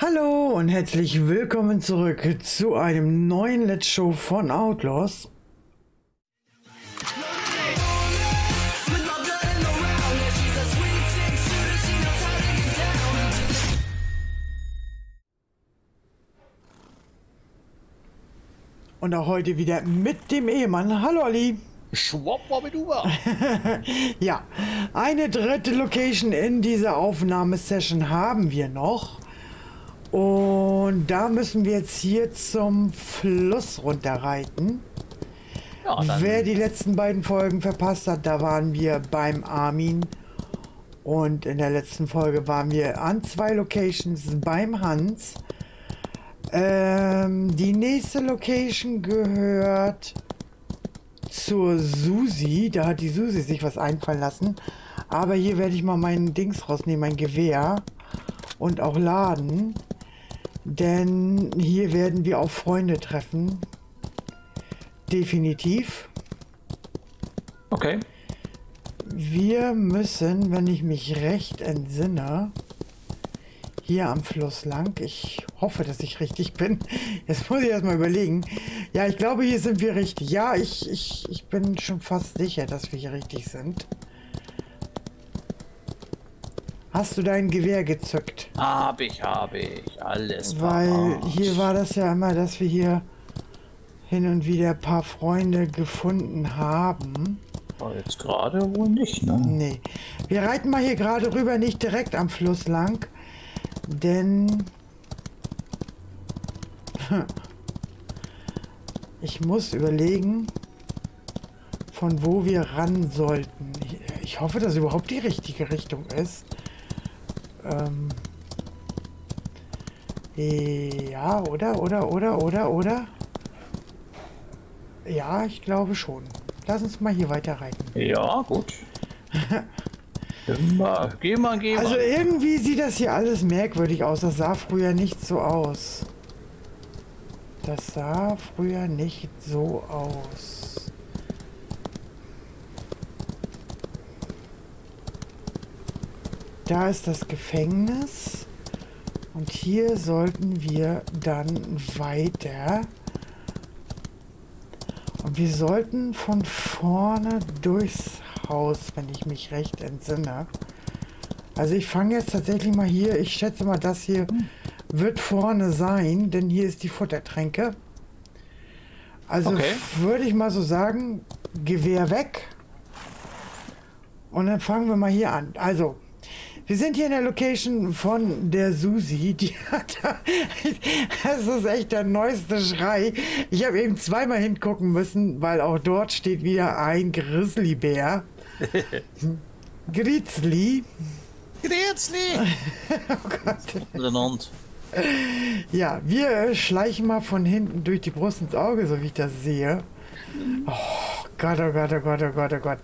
Hallo und herzlich willkommen zurück zu einem neuen Let's Show von Outlaws. Und auch heute wieder mit dem Ehemann. Hallo Ali. Schwuppdiwupp. Ja, eine dritte Location in dieser Aufnahmesession haben wir noch. Und da müssen wir jetzt hier zum Fluss runterreiten. Ja, Wer die letzten beiden Folgen verpasst hat, da waren wir beim Armin. Und in der letzten Folge waren wir an 2 Locations beim Hans. Die nächste Location gehört zur Susi. Da hat die Susi sich was einfallen lassen. Aber hier werde ich mal mein Dings rausnehmen, mein Gewehr. Und auch laden. Denn hier werden wir auf Freunde treffen. Definitiv. Okay. Wir müssen, wenn ich mich recht entsinne, hier am Fluss lang. Ich hoffe, dass ich richtig bin. Jetzt muss ich erstmal überlegen. Ja, ich glaube, hier sind wir richtig. Ja, ich bin schon fast sicher, dass wir hier richtig sind. Hast du dein Gewehr gezückt? Hab ich. Alles Weil hier war das ja immer, dass wir hier hin und wieder ein paar Freunde gefunden haben. Aber jetzt gerade wohl nicht, ne? Nee. Wir reiten mal hier gerade rüber, nicht direkt am Fluss lang. Denn ich muss überlegen, von wo wir ran sollten. Ich hoffe, dass überhaupt die richtige Richtung ist. Ja, oder? Ja, ich glaube schon. Lass uns mal hier weiter reiten. Ja, gut. Geh mal. Also irgendwie sieht das hier alles merkwürdig aus. Das sah früher nicht so aus. Da ist das Gefängnis. Und hier sollten wir dann weiter. Und wir sollten von vorne durchs Haus, wenn ich mich recht entsinne. Also ich fange jetzt tatsächlich mal hier. Ich schätze mal, das hier wird vorne sein, denn hier ist die Futtertränke. Also okay, würde ich mal so sagen, Gewehr weg. Und dann fangen wir mal hier an. Also, wir sind hier in der Location von der Susi. Die hat da, das ist echt der neueste Schrei. Ich habe eben zweimal hingucken müssen, weil auch dort steht wieder ein Grizzlybär. Grizzly. Oh Gott. Ja, wir schleichen mal von hinten durch die Brust ins Auge, so wie ich das sehe. Oh Gott, oh Gott, oh Gott, oh Gott, oh Gott.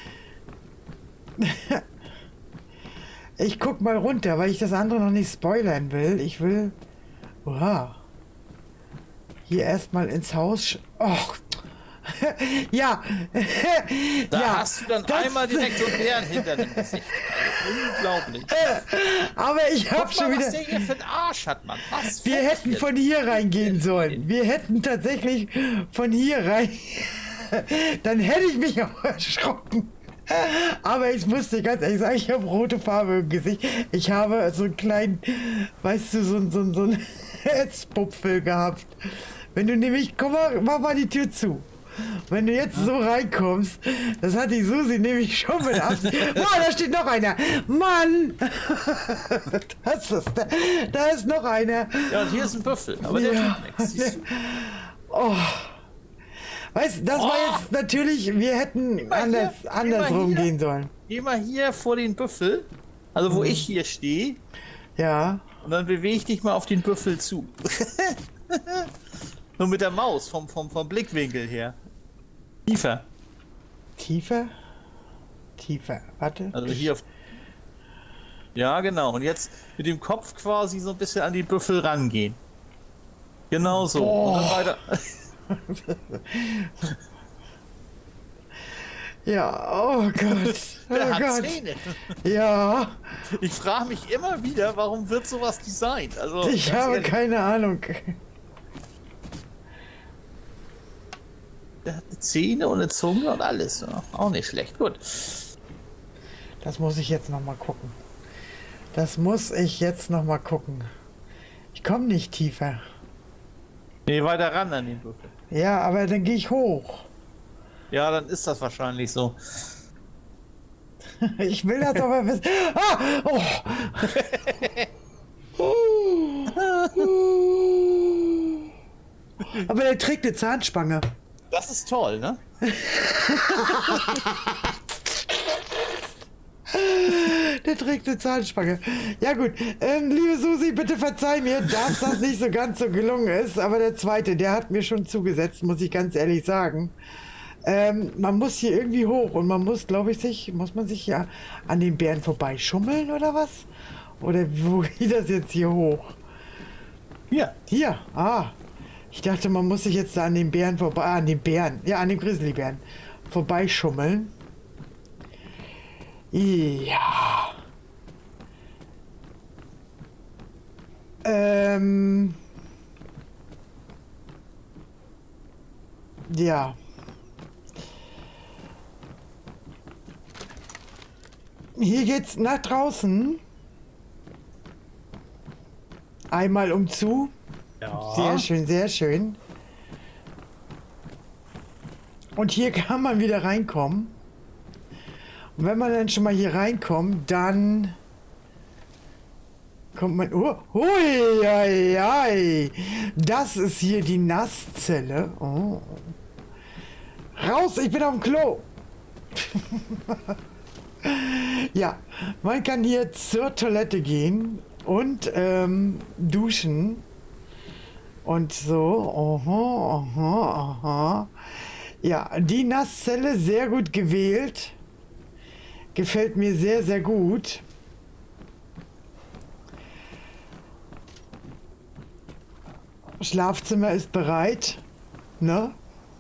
Ich guck mal runter, weil ich das andere noch nicht spoilern will. Ich will... Wow. Hier erstmal ins Haus... Och. Ja. Da ja, hast du dann einmal direkt so einen Bären hinter dem Gesicht. Also, unglaublich. Aber ich hab schon wieder... Was der hier für einen Arsch hat, Mann. Was? Wir hätten von hier reingehen sollen. Wir hätten tatsächlich von hier rein... Dann hätte ich mich auch erschrocken. Aber ich musste ganz ehrlich sagen, ich habe rote Farbe im Gesicht. Ich habe so einen kleinen, weißt du, so einen Hetzpupfel gehabt. Wenn du nämlich, komm mal, mach mal die Tür zu. Wenn du jetzt so reinkommst, das hat die Susi nämlich schon mit Absicht. Boah, da steht noch einer. Mann! Da ist noch einer. Ja, und hier ist ein Büffel, aber der tut nichts. Siehst du? Oh. Weißt du, das war jetzt natürlich, wir hätten andersrum gehen sollen. Geh mal hier vor den Büffel, also wo ich hier stehe. Ja. Und dann bewege ich dich mal auf den Büffel zu. Nur mit der Maus, vom Blickwinkel her. Tiefer. Tiefer? Tiefer, warte. Also hier auf... Ja, genau. Und jetzt mit dem Kopf quasi so ein bisschen an die Büffel rangehen. Genau so. Und dann weiter... Ja, oh Gott. Oh Der hat Gott. Zähne. Ja, Ich frage mich immer wieder, warum wird sowas designt? Also, ich ganz habe ehrlich, keine Ahnung. der hat Zähne und eine Zunge und alles. Ja, auch nicht schlecht. Gut. Das muss ich jetzt noch mal gucken. Das muss ich jetzt noch mal gucken. Ich komme nicht tiefer. Nee, weiter ran an den Büffel. Ja, aber dann gehe ich hoch. Ja, dann ist das wahrscheinlich so. Ich will das aber wissen. Ah! Oh! Aber der trägt eine Zahnspange. Das ist toll, ne? Der trägt eine Zahnspange. Ja gut, liebe Susi, bitte verzeih mir, dass das nicht so ganz so gelungen ist. Aber der zweite, der hat mir schon zugesetzt, muss ich ganz ehrlich sagen. Man muss hier irgendwie hoch und man muss, glaube ich, muss man sich ja an den Bären vorbeischummeln oder was? Oder wo geht das jetzt hier hoch? Hier. Hier, ich dachte, man muss sich jetzt da an den Bären vorbei, an den Bären, ja, an den Grizzlybären vorbeischummeln. Ja. Ja. Hier geht's nach draußen. Einmal umzu. Ja. Sehr schön, sehr schön. Und hier kann man wieder reinkommen. Und wenn man dann schon mal hier reinkommt, dann kommt man... Oh, hui, ei, ei. Das ist hier die Nasszelle. Oh. Raus, ich bin auf dem Klo. Ja, man kann hier zur Toilette gehen und duschen. Und so. Aha, aha, aha. Ja, die Nasszelle sehr gut gewählt. Gefällt mir sehr, sehr gut. Schlafzimmer ist bereit. Ne?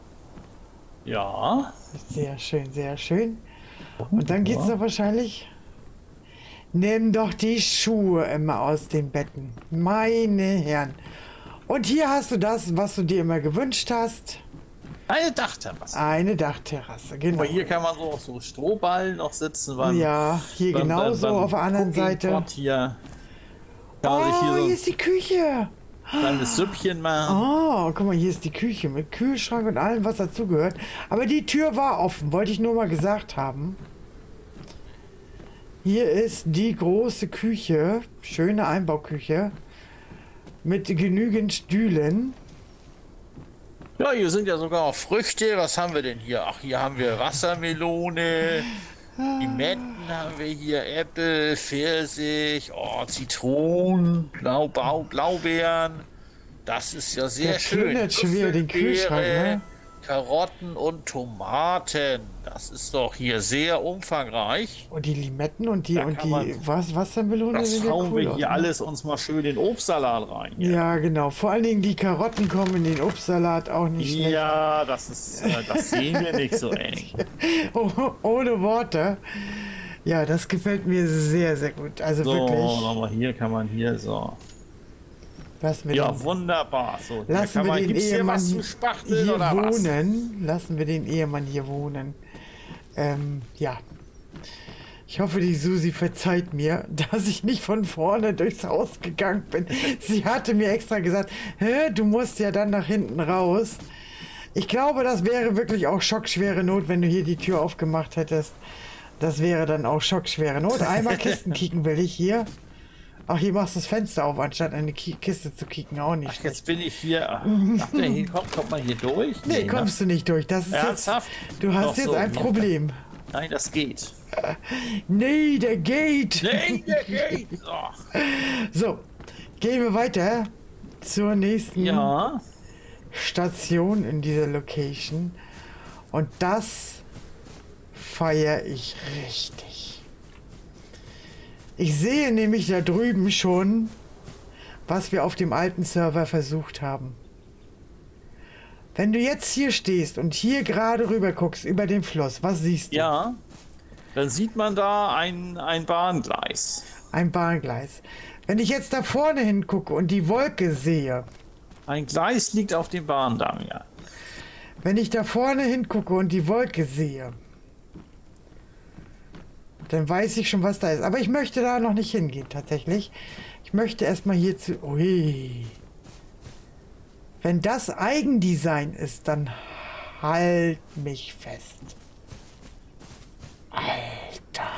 Ja. Sehr schön, sehr schön. Und dann geht's doch wahrscheinlich... Nimm doch die Schuhe immer aus den Betten. Meine Herren. Und hier hast du das, was du dir immer gewünscht hast. Eine Dachterrasse. Eine Dachterrasse, genau. Aber hier kann man so auf so Strohballen noch sitzen. Beim, Ja, hier genauso auf der anderen Seite. Hier kann man sich Oh, hier hier so ist die Küche. ein kleines Süppchen machen. Oh, guck mal, hier ist die Küche mit Kühlschrank und allem, was dazugehört. Aber die Tür war offen, wollte ich nur mal gesagt haben. Hier ist die große Küche, schöne Einbauküche mit genügend Stühlen. Ja, hier sind ja sogar auch Früchte. Was haben wir denn hier? Ach, hier haben wir Wassermelone, Limetten haben wir hier, Äpfel, Pfirsich, Zitronen, Blaubeeren. Das ist ja sehr Der schön. plündert schon wieder den Kühlschrank, ne? Karotten und Tomaten. Das ist doch hier sehr umfangreich. Und die Limetten und die, Da kann man- Wassermelone Das sehen ja hauen cool wir aus, hier ne? alles uns mal schön in den Obstsalat rein. Hier. Ja, genau. Vor allen Dingen die Karotten kommen in den Obstsalat auch nicht schlecht. Ja, das ist, das sehen wir nicht so eng. Oh, ohne Worte. Ja, das gefällt mir sehr, sehr gut. Also So, wirklich. nochmal hier kann man hier so. Lassen wir Ja, den, wunderbar. So, hier lassen kann wir man, den gibt's hier Ehemann was zu spachteln hier oder was? wohnen. Lassen wir den Ehemann hier wohnen. Ja. Ich hoffe, die Susi verzeiht mir, dass ich nicht von vorne durchs Haus gegangen bin. Sie hatte mir extra gesagt, hä, du musst ja dann nach hinten raus. Ich glaube, das wäre wirklich auch schockschwere Not, wenn du hier die Tür aufgemacht hättest. Das wäre dann auch schockschwere Not. Einmal Kisten kicken will ich hier. Ach, hier machst du das Fenster auf, anstatt eine Kiste zu kicken. Auch nicht. Ach, jetzt bin ich hier. Ach, der hinkommt, kommt man hier durch? Nee, ne? kommst du nicht durch. Das ist Ernsthaft? jetzt, du hast Doch jetzt so, ein ja. Problem. Nein, das geht. Nee, der geht. Nein, der geht. Oh. So, gehen wir weiter zur nächsten Ja. Station in dieser Location. Und das feiere ich richtig. Ich sehe nämlich da drüben schon, was wir auf dem alten Server versucht haben. Wenn du jetzt hier stehst und hier gerade rüber guckst über den Fluss, was siehst du? Ja, dann sieht man da ein Bahngleis. Ein Bahngleis. Wenn ich jetzt da vorne hingucke und die Wolke sehe, Ein Gleis liegt auf dem Bahndamm, ja. wenn ich da vorne hingucke und die Wolke sehe, dann weiß ich schon, was da ist. Aber ich möchte da noch nicht hingehen, tatsächlich. Ich möchte erstmal hier zu... Ui. Wenn das Eigendesign ist, dann halt mich fest. Alter.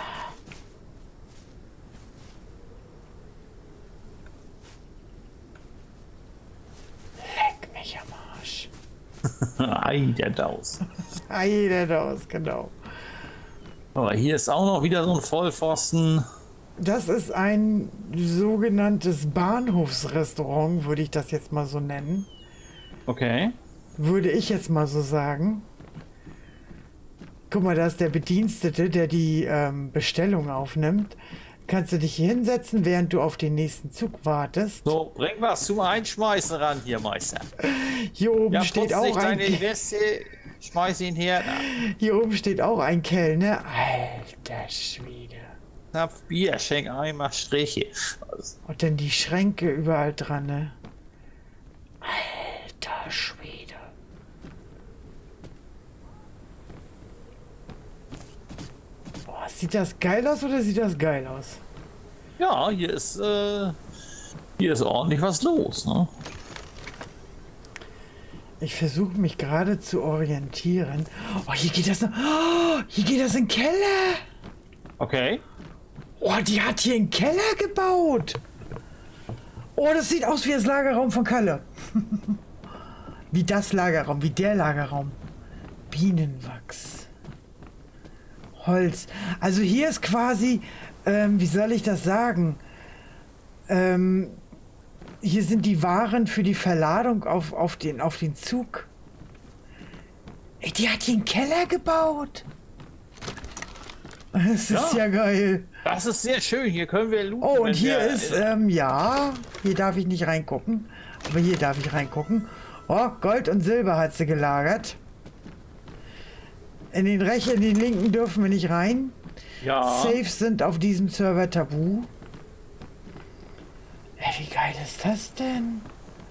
Leck mich am Arsch. Ei, der Daus. Ei, der Daus, genau. Aber hier ist auch noch wieder so ein Vollpfosten. Das ist ein sogenanntes Bahnhofsrestaurant, würde ich das jetzt mal so nennen. Okay. Würde ich jetzt mal so sagen. Guck mal, da ist der Bedienstete, der die Bestellung aufnimmt. Kannst du dich hier hinsetzen, während du auf den nächsten Zug wartest. So, bring was zum Einschmeißen ran hier, Meister. Hier oben Ja, steht putz auch nicht ein deine Weste, schmeiß ihn her. Hier oben steht auch ein Kellner. Alter Schwede. Napf Bier, schenk einmal Striche. Und dann die Schränke überall dran, ne? Alter Schwede. Boah, sieht das geil aus oder sieht das geil aus? Ja, hier ist ordentlich was los, ne? Ich versuche mich gerade zu orientieren. Oh, hier geht das noch. Oh, hier geht das in den Keller. Okay. Oh, die hat hier einen Keller gebaut. Oh, das sieht aus wie das Lagerraum von Kalle. Wie das Lagerraum, wie der Lagerraum. Bienenwachs. Holz. Also hier ist quasi, wie soll ich das sagen? Hier sind die Waren für die Verladung auf den Zug. Ey, die hat hier einen Keller gebaut. Das ist ja geil. Das ist sehr schön. Hier können wir looten. Oh, und hier ist, ja, hier darf ich nicht reingucken. Aber hier darf ich reingucken. Oh, Gold und Silber hat sie gelagert. In den rechten, in den linken dürfen wir nicht rein. Ja. Safes sind auf diesem Server tabu. Ey, wie geil ist das denn?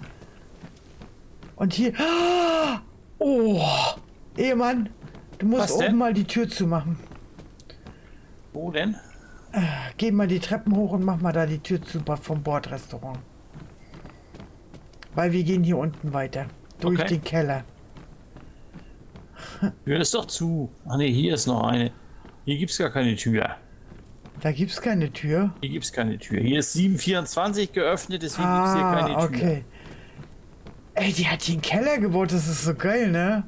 Und hier... Oh! Ehemann, du musst Was oben denn? mal die Tür zumachen. Wo denn? Geh mal die Treppen hoch und mach mal da die Tür zu vom Bordrestaurant. Weil wir gehen hier unten weiter. Durch Okay. den Keller. Tür ist doch zu. Ach ne, hier ist noch eine. Hier gibt's gar keine Tür. Da gibt's keine Tür. Hier gibt's keine Tür. Hier ist 724 geöffnet, deswegen gibt's hier keine Tür. Okay. Ey, die hat hier einen Keller gebaut, das ist so geil, ne?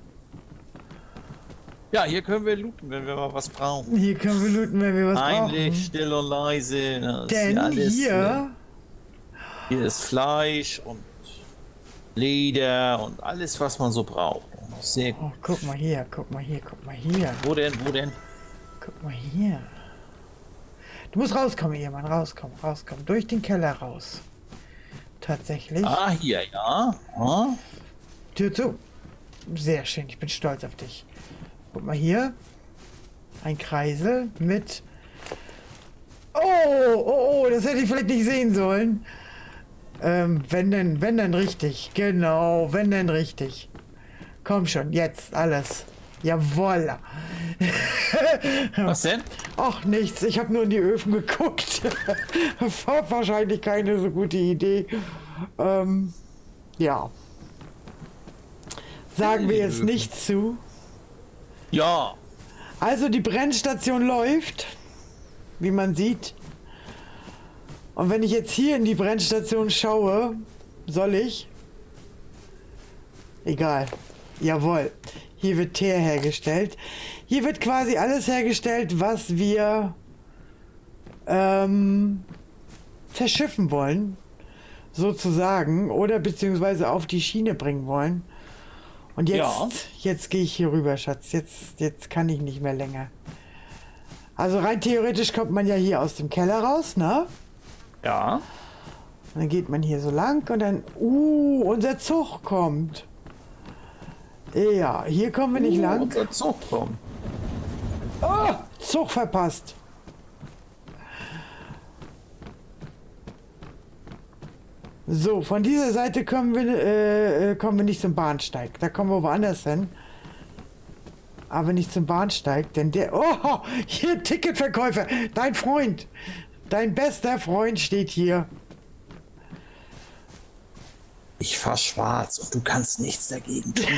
Ja, hier können wir looten, wenn wir mal was brauchen. Hier können wir looten, wenn wir was Heimlich, brauchen. still und leise. Das ist Denn alles, hier... hier ist Fleisch und Leder und alles, was man so braucht. Sehr gut. Oh, guck mal hier, guck mal hier, guck mal hier. Wo denn? Wo denn? Guck mal hier. Du musst rauskommen, Ehemann, rauskommen, rauskommen. Durch den Keller raus. Tatsächlich. Ah, hier, ja. Ah. Tür zu. Sehr schön, ich bin stolz auf dich. Guck mal hier. Ein Kreisel mit... Oh, das hätte ich vielleicht nicht sehen sollen. Wenn denn richtig. Genau, wenn denn richtig. Komm schon, jetzt alles. Jawoll. Was denn? Ach, nichts. Ich habe nur in die Öfen geguckt. War wahrscheinlich keine so gute Idee. Ja. Sagen wir jetzt nichts zu. Ja. Also die Brennstation läuft, wie man sieht. Und wenn ich jetzt hier in die Brennstation schaue, soll ich? Egal. Jawohl. Hier wird Teer hergestellt. Hier wird quasi alles hergestellt, was wir verschiffen wollen, sozusagen, oder beziehungsweise auf die Schiene bringen wollen. Und jetzt gehe ich hier rüber, Schatz. Jetzt kann ich nicht mehr länger. Also rein theoretisch kommt man ja hier aus dem Keller raus, ne? Ja. Und dann geht man hier so lang und dann, unser Zug kommt. Ja, hier kommen wir nicht lang. Unser Zug kommt. Oh, Zug verpasst. So, von dieser Seite kommen wir nicht zum Bahnsteig. Da kommen wir woanders hin. Aber nicht zum Bahnsteig, denn der... Oh, hier Ticketverkäufer. Dein Freund. Dein bester Freund steht hier. Ich fahr schwarz und du kannst nichts dagegen tun.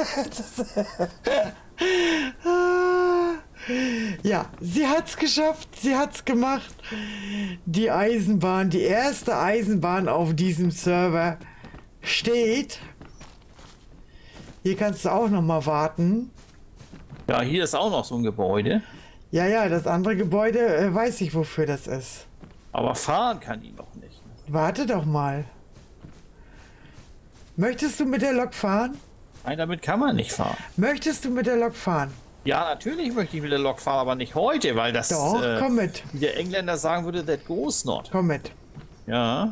Ja, sie hat's geschafft. Sie hat's gemacht. Die Eisenbahn, die erste Eisenbahn auf diesem Server steht. Hier kannst du auch noch mal warten. Ja, hier ist auch noch so ein Gebäude. Ja, ja, das andere Gebäude weiß ich, wofür das ist. Aber fahren kann die noch nicht. Warte doch mal. Möchtest du mit der Lok fahren? Nein, damit kann man nicht fahren. Möchtest du mit der Lok fahren? Ja, natürlich möchte ich mit der Lok fahren, aber nicht heute, weil das... Doch, komm mit. Wie der Engländer sagen würde, that goes not. Komm mit. Ja.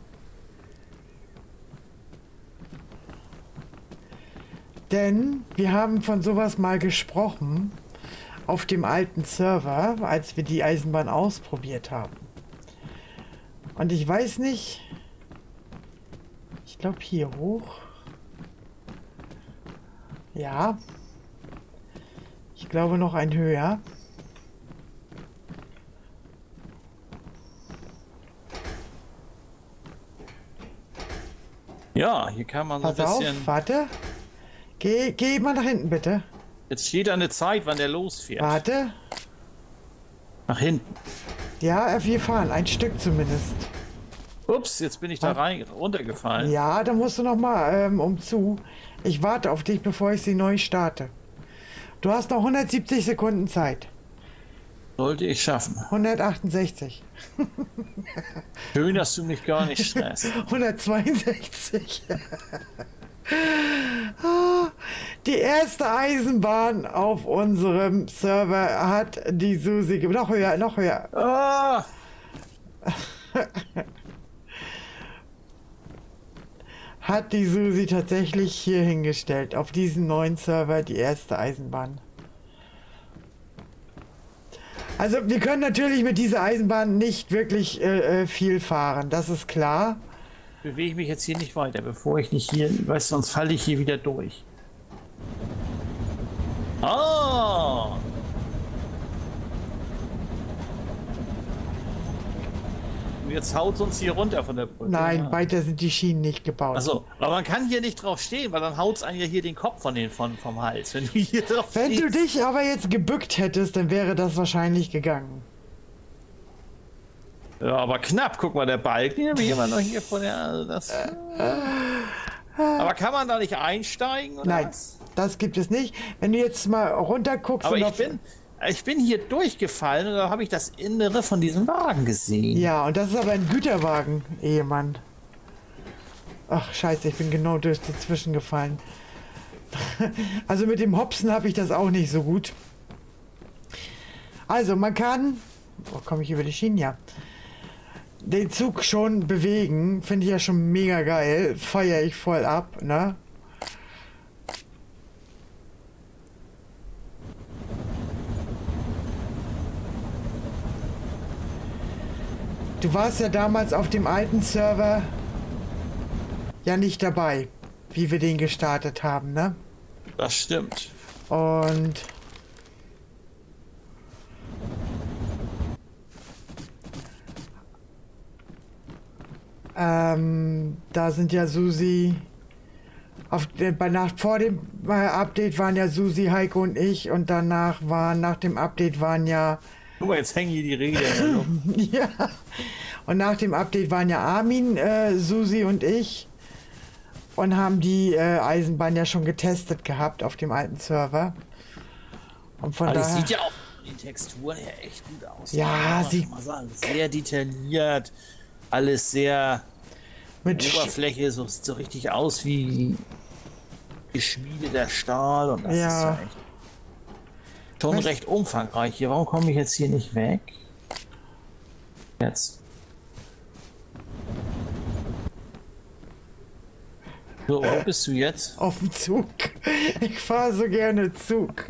Denn wir haben von sowas mal gesprochen auf dem alten Server, als wir die Eisenbahn ausprobiert haben. Und ich weiß nicht... Ich glaube hier hoch. Ja. Ich glaube noch ein höher. Ja, hier kann man so ein Pass auf, bisschen... warte. Geh mal nach hinten, bitte. Jetzt steht da eine Zeit, wann der losfährt. Warte. Nach hinten. Ja, wir fahren. Ein Stück zumindest. Ups, jetzt bin ich da runtergefallen. Ja, da musst du noch mal umzu. Ich warte auf dich, bevor ich sie neu starte. Du hast noch 170 Sekunden Zeit. Sollte ich schaffen. 168. Schön, dass du mich gar nicht stresst. 162. Die erste Eisenbahn auf unserem Server hat die Susi... Noch höher, noch höher. Ah! Hat die Susi tatsächlich hier hingestellt. Auf diesen neuen Server die erste Eisenbahn. Also wir können natürlich mit dieser Eisenbahn nicht wirklich viel fahren. Das ist klar. Bewege mich jetzt hier nicht weiter, bevor ich nicht hier... Weißt du, sonst falle ich hier wieder durch. Ah! Und jetzt haut uns hier runter von der Brücke. Nein, ja. weiter sind die Schienen nicht gebaut. Achso, aber man kann hier nicht drauf stehen, weil dann haut es einem ja hier den Kopf vom Hals. Wenn du hier drauf Wenn stehst. du dich aber jetzt gebückt hättest, dann wäre das wahrscheinlich gegangen. Ja, aber knapp. Guck mal, der Balken hier, wie immer noch hier von der... Also das, aber kann man da nicht einsteigen? Oder Nein, was? das gibt es nicht. Wenn du jetzt mal runter guckst... Aber und ich bin hier durchgefallen und da habe ich das Innere von diesem Wagen gesehen. Ja, und das ist aber ein Güterwagen, Ehemann. Ach, scheiße, ich bin genau dazwischen gefallen. Also mit dem Hopsen habe ich das auch nicht so gut. Also man kann... Wo komme ich über die Schienen? Ja. Den Zug schon bewegen, finde ich ja schon mega geil. Feiere ich voll ab, ne? Du warst ja damals auf dem alten Server ja nicht dabei, wie wir den gestartet haben, ne? Das stimmt. Und da sind ja Susi vor dem Update waren ja Susi, Heiko und ich und nach dem Update waren ja Guck mal, jetzt hängen hier die Räder in der Luft. ja, und nach dem Update waren ja Armin, Susi und ich und haben die Eisenbahn ja schon getestet gehabt auf dem alten Server. Und von Aber daher... das sieht ja auch die Texturen her echt gut aus. Ja, sie sehr detailliert, alles sehr mit Oberfläche, so sieht so richtig aus wie geschmiedeter Stahl und das ist ja echt schon recht umfangreich hier. Warum komme ich jetzt hier nicht weg? Jetzt. So, wo bist du jetzt? Auf dem Zug. Ich fahre so gerne Zug.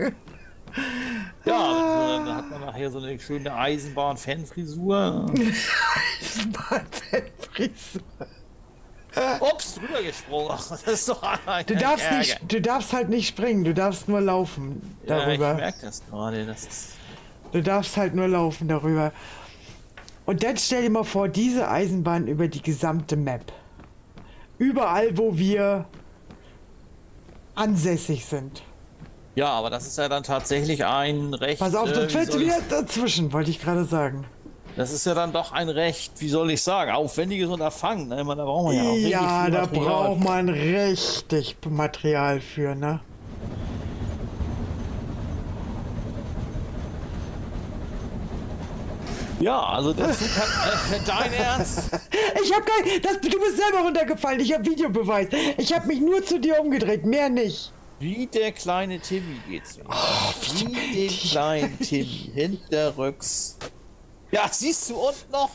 Ja, dann hat man nachher so eine schöne Eisenbahn-Fanfrisur. Eisenbahn-Fanfrisur. Ups, drüber gesprungen. Das ist doch ein Du darfst halt nicht springen, du darfst nur laufen darüber. Ja, ich merke das gerade. Du darfst halt nur laufen darüber. Und dann stell dir mal vor, diese Eisenbahn über die gesamte Map. Überall, wo wir ansässig sind. Ja, aber das ist ja dann tatsächlich ein Recht. Pass auf, sonst fällst du wieder dazwischen, wollte ich gerade sagen. Das ist ja dann doch ein recht, wie soll ich sagen, aufwendiges Unterfangen. Ne? Da braucht man ja auch ja, viel da Material. braucht man richtig Material für, ne? Ja, also der Zug hat dein Ernst. Ich hab du bist selber runtergefallen, ich hab Videobeweis. Ich hab mich nur zu dir umgedreht, mehr nicht. Wie der kleine Timmy geht's mir. Wie den kleinen Timmy, hinterrücks. Ja, siehst du unten noch?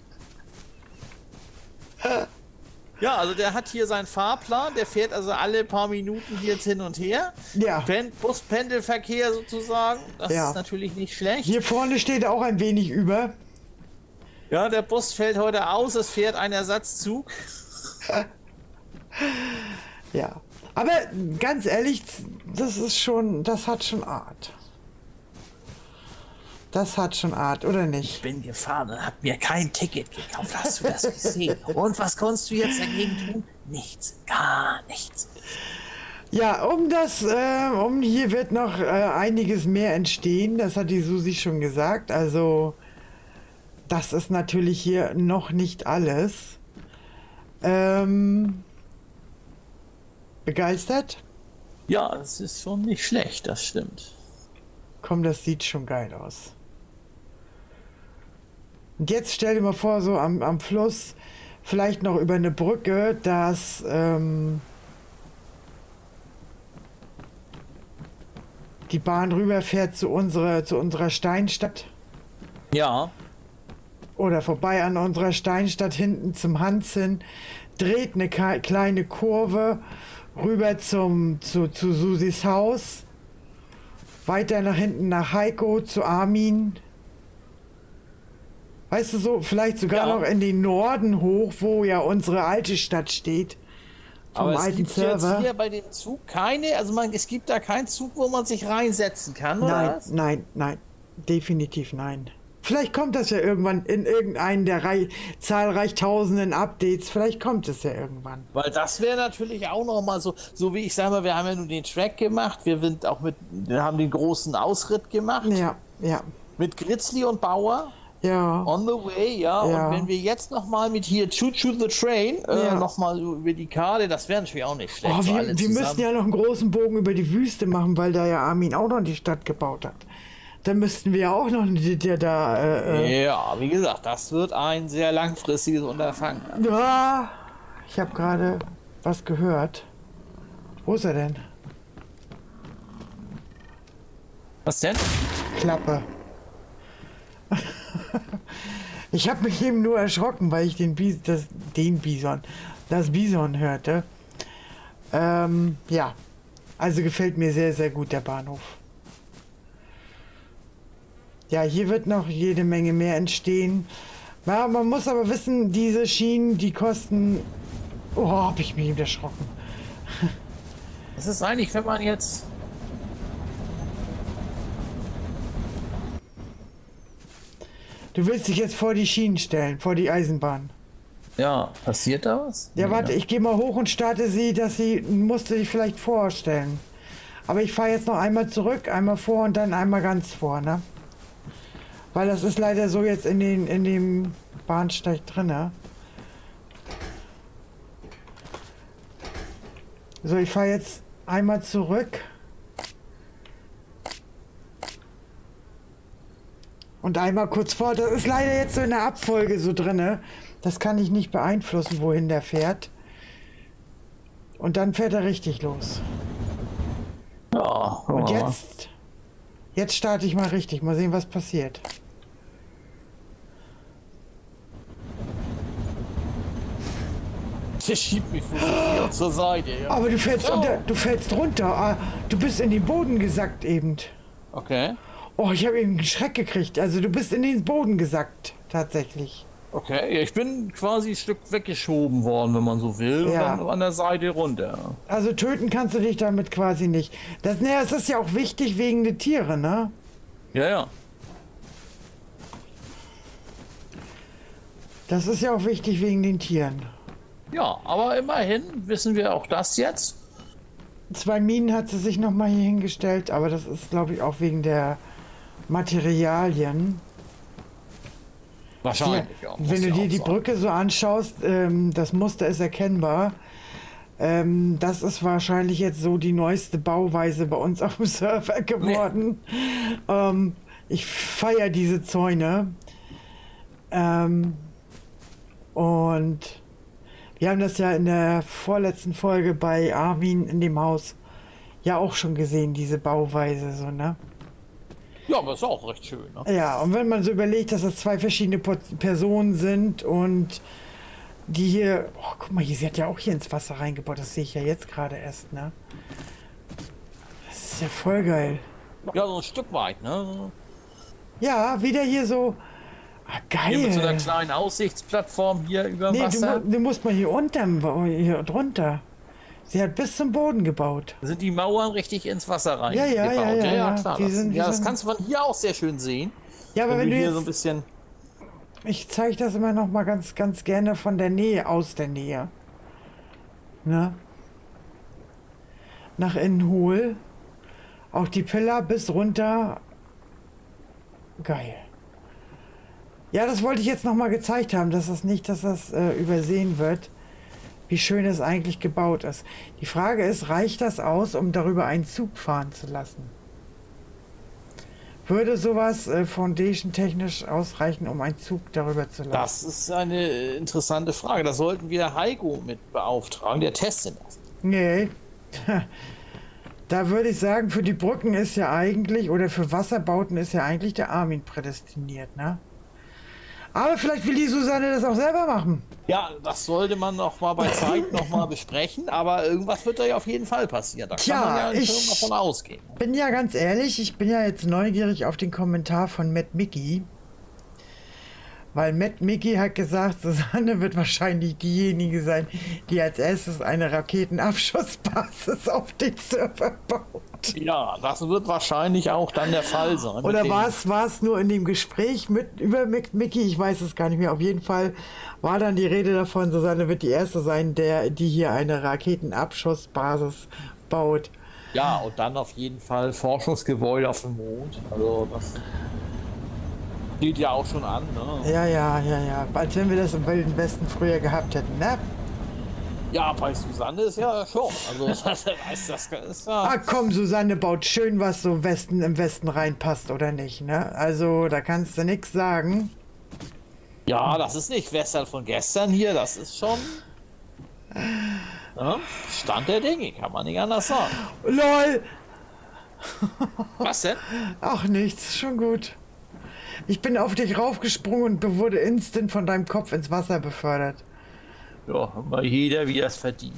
Ja, also der hat hier seinen Fahrplan, der fährt also alle paar Minuten hier jetzt hin und her. Ja. Buspendelverkehr sozusagen, das ist natürlich nicht schlecht. Hier vorne steht auch ein wenig über. Ja, der Bus fällt heute aus, es fährt ein Ersatzzug. Ja, aber ganz ehrlich, das hat schon Art. Das hat schon Art, oder nicht? Ich bin gefahren und hab mir kein Ticket gekauft. Hast du das gesehen? Und was konntest du jetzt dagegen tun? Nichts. Gar nichts. Ja, hier wird noch einiges mehr entstehen. Das hat die Susi schon gesagt. Also, das ist natürlich hier noch nicht alles. Begeistert? Ja, das ist schon nicht schlecht, das stimmt. Komm, das sieht schon geil aus. Und jetzt stell dir mal vor, so am Fluss, vielleicht noch über eine Brücke, dass die Bahn rüberfährt zu unserer Steinstadt. Ja. Oder vorbei an unserer Steinstadt hinten zum Hans hin, dreht eine kleine Kurve rüber zu Susis Haus, weiter nach hinten nach Heiko, zu Armin. Weißt du, so vielleicht sogar noch in den Norden hoch, wo ja unsere alte Stadt steht. Vom aber alten es gibt Server. Jetzt hier bei dem Zug keine, also es gibt da keinen Zug, wo man sich reinsetzen kann, oder Nein, was? nein, definitiv nein. Vielleicht kommt das ja irgendwann in irgendeinen der zahlreich tausenden Updates. Vielleicht kommt es ja irgendwann. Weil das wäre natürlich auch noch mal so wie ich sage mal, wir haben ja nun den Track gemacht, wir haben den großen Ausritt gemacht. Ja. Mit Grizzly und Bauer. Ja. On the way, ja. Und wenn wir jetzt noch mal mit hier Choo Choo the Train noch mal über die Karte, das wäre natürlich auch nicht schlecht. Wir müssen ja noch einen großen Bogen über die Wüste machen, weil da ja Armin auch noch die Stadt gebaut hat. Da müssten wir ja auch noch ja, wie gesagt, das wird ein sehr langfristiges Unterfangen. Ja, ich habe gerade was gehört. Wo ist er denn? Was denn? Klappe. Ich habe mich eben nur erschrocken, weil ich das Bison hörte. Ja, also gefällt mir sehr, sehr gut der Bahnhof. Ja, hier wird noch jede Menge mehr entstehen. Ja, man muss aber wissen, diese Schienen, die kosten... Oh, hab ich mich eben erschrocken. Was ist eigentlich, wenn man jetzt... Du willst dich jetzt vor die Schienen stellen, vor die Eisenbahn. Ja, passiert da was? Ja, warte, ich gehe mal hoch und starte musst du dich vielleicht vorstellen. Aber ich fahre jetzt noch einmal zurück, einmal vor und dann einmal ganz vor, ne? Weil das ist leider so jetzt in dem Bahnsteig drinne. So, ich fahre jetzt einmal zurück. Und einmal kurz vor. Das ist leider jetzt so in der Abfolge so drinne. Das kann ich nicht beeinflussen, wohin der fährt. Und dann fährt er richtig los. Ja, und jetzt starte ich mal richtig. Mal sehen, was passiert. Der schiebt mich hier zur Seite. Ja. Aber du fällst runter. Ah, du bist in den Boden gesackt eben. Okay. Oh, ich habe eben einen Schreck gekriegt. Also du bist in den Boden gesackt, tatsächlich. Okay, ich bin quasi ein Stück weggeschoben worden, wenn man so will, Ja. und dann an der Seite runter. Also töten kannst du dich damit quasi nicht. Das ist ja auch wichtig wegen der Tiere, ne? Ja, ja. Das ist ja auch wichtig wegen den Tieren. Ja, aber immerhin wissen wir auch das jetzt. 2 Minen hat sie sich noch mal hier hingestellt, aber das ist, glaube ich, auch wegen der Materialien. Wahrscheinlich, ja. Wenn du dir die Brücke so anschaust, das Muster ist erkennbar. Das ist wahrscheinlich jetzt so die neueste Bauweise bei uns auf dem Server geworden. Nee. Ich feiere diese Zäune. Und wir haben das ja in der vorletzten Folge bei Armin in dem Haus ja auch schon gesehen, diese Bauweise, so, ne? Ja, aber ist auch recht schön, ne? Ja, und wenn man so überlegt, dass das 2 verschiedene Personen sind und die hier, oh, guck mal, sie hat ja auch hier ins Wasser reingebaut, das sehe ich ja jetzt gerade erst, ne? Das ist ja voll geil. Ja, so ein Stück weit, ne? Ja, wieder hier so, geil. Hier mit so einer kleinen Aussichtsplattform hier über dem Wasser. Du musst mal hier drunter. Sie hat bis zum Boden gebaut. Sind die Mauern richtig ins Wasser rein Ja, klar. Das kannst du von hier auch sehr schön sehen. Ja, aber wenn du hier jetzt, so ein bisschen... Ich zeige das immer noch mal ganz gerne von der Nähe, aus der Nähe. Ne? Nach innen hohl. Auch die Pillar bis runter. Geil. Ja, das wollte ich jetzt noch mal gezeigt haben, dass das übersehen wird, wie schön es eigentlich gebaut ist. Die Frage ist, reicht das aus, um darüber einen Zug fahren zu lassen? Würde sowas foundation-technisch ausreichen, um einen Zug darüber zu lassen? Das ist eine interessante Frage. Da sollten wir Heiko mit beauftragen, der testet das. Nee. Da würde ich sagen, für die Brücken ist ja eigentlich, oder für Wasserbauten ist ja eigentlich der Armin prädestiniert, ne? Aber vielleicht will die Susanne das auch selber machen. Ja, das sollte man noch mal bei Zeit noch mal besprechen, aber irgendwas wird da ja auf jeden Fall passieren. Da kann man ja schon davon ausgehen. Bin ja ganz ehrlich, ich bin ja jetzt neugierig auf den Kommentar von Matt Mickey. Weil Matt Mickey hat gesagt, Susanne wird wahrscheinlich diejenige sein, die als erstes eine Raketenabschussbasis auf den Server baut. Ja, das wird wahrscheinlich auch dann der Fall sein. Oder war es nur in dem Gespräch über Mickey? Ich weiß es gar nicht mehr. Auf jeden Fall war dann die Rede davon, Susanne wird die erste sein, die hier eine Raketenabschussbasis baut. Ja, und dann auf jeden Fall Forschungsgebäude auf dem Mond. Also das steht ja auch schon an, ne? Ja. Als wenn wir das im Wilden Westen früher gehabt hätten, ne? Ja, bei Susanne ist ja schon. Also das ist ja... Ah komm, Susanne baut schön, was so im Westen reinpasst, oder nicht, ne? Also, da kannst du nichts sagen. Ja, das ist nicht Western von gestern hier, das ist schon... Ja, Stand der Dinge, kann man nicht anders sagen. LOL! Was denn? Ach, nichts, schon gut. Ich bin auf dich raufgesprungen und wurde instant von deinem Kopf ins Wasser befördert. Ja, mal jeder wie er es verdient.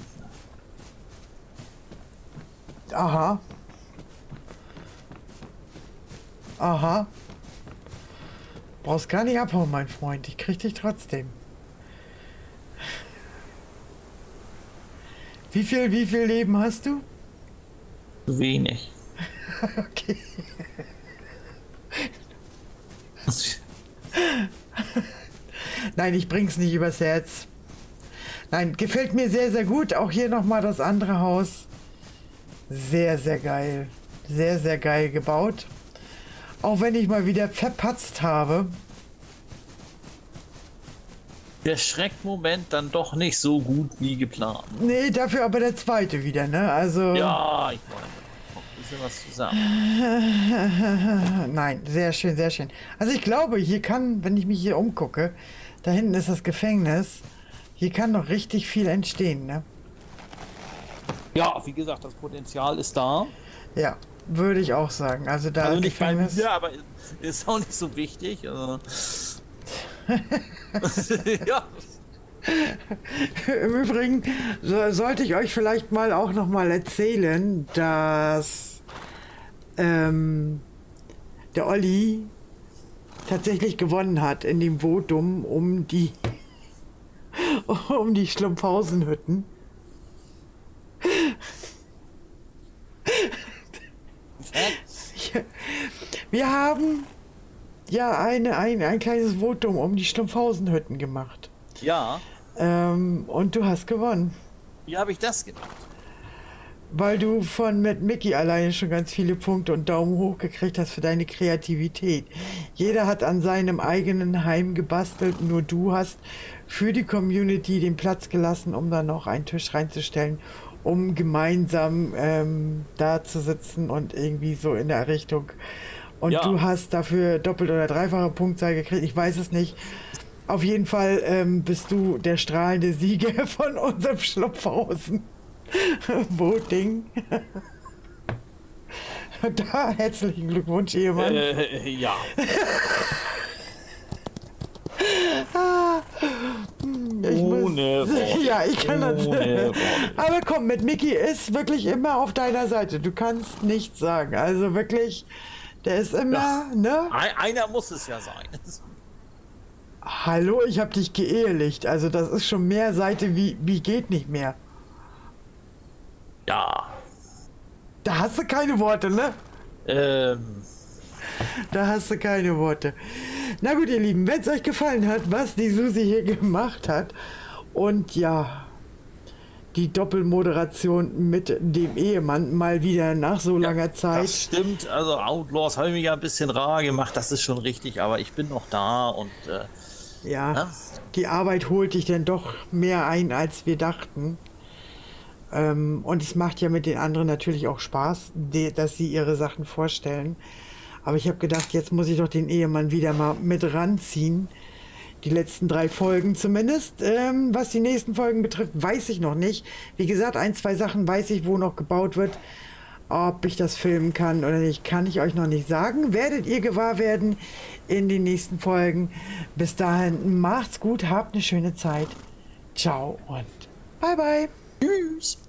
Aha. Brauchst gar nicht abhauen, mein Freund. Ich krieg dich trotzdem. Wie viel Leben hast du? Zu wenig. Okay. Nein, ich bring's nicht übers Herz. Nein, gefällt mir sehr, sehr gut. Auch hier nochmal das andere Haus. Sehr, sehr geil. Sehr, sehr geil gebaut. Auch wenn ich mal wieder verpatzt habe. Der Schreckmoment dann doch nicht so gut wie geplant. Nee, dafür aber der zweite wieder, ne? Also. Ja, ich wollte noch ein bisschen was zusammen. Nein, sehr schön, sehr schön. Also ich glaube, hier kann, wenn ich mich hier umgucke, da hinten ist das Gefängnis. Hier kann noch richtig viel entstehen, ne? Ja, wie gesagt, das Potenzial ist da. Ja, würde ich auch sagen. Also da Also nicht bei Gefängnis. mir, aber ist auch nicht so wichtig. Ja. Im Übrigen sollte ich euch vielleicht mal auch noch mal erzählen, dass der Olli tatsächlich gewonnen hat in dem Votum um die Schlumpfhausenhütten. Wir haben ja ein kleines Votum um die Schlumpfhausenhütten gemacht. Ja. Und du hast gewonnen. Wie habe ich das gemacht? Weil du von Matt Mickey alleine schon ganz viele Punkte und Daumen hoch gekriegt hast für deine Kreativität. Jeder hat an seinem eigenen Heim gebastelt, nur du hast für die Community den Platz gelassen, um dann noch einen Tisch reinzustellen, um gemeinsam da zu sitzen und irgendwie so in der Richtung. Und du hast dafür doppelt oder dreifache Punktzahl gekriegt, ich weiß es nicht. Auf jeden Fall bist du der strahlende Sieger von unserem Schlumpfhausen. Voting. Da herzlichen Glückwunsch, Ehemann. Ja. Ich kann das. Aber komm, mit Mickey ist wirklich immer auf deiner Seite. Du kannst nichts sagen. Also wirklich, der ist immer, ne? Einer muss es ja sein. Hallo, ich hab dich geehelicht. Also das ist schon mehr Seite wie geht nicht mehr. Ja. Da hast du keine Worte, ne? Da hast du keine Worte. Na gut, ihr Lieben, wenn es euch gefallen hat, was die Susi hier gemacht hat und ja, die Doppelmoderation mit dem Ehemann mal wieder nach so langer Zeit. Das stimmt, also Outlaws habe ich mich ja ein bisschen rar gemacht, das ist schon richtig, aber ich bin noch da und die Arbeit holt dich dann doch mehr ein, als wir dachten. Und es macht ja mit den anderen natürlich auch Spaß, dass sie ihre Sachen vorstellen. Aber ich habe gedacht, jetzt muss ich doch den Ehemann wieder mal mit ranziehen. Die letzten 3 Folgen zumindest. Was die nächsten Folgen betrifft, weiß ich noch nicht. Wie gesagt, 1, 2 Sachen weiß ich, wo noch gebaut wird. Ob ich das filmen kann oder nicht, kann ich euch noch nicht sagen. Werdet ihr gewahr werden in den nächsten Folgen. Bis dahin, macht's gut, habt eine schöne Zeit. Ciao und bye bye. Tschüss.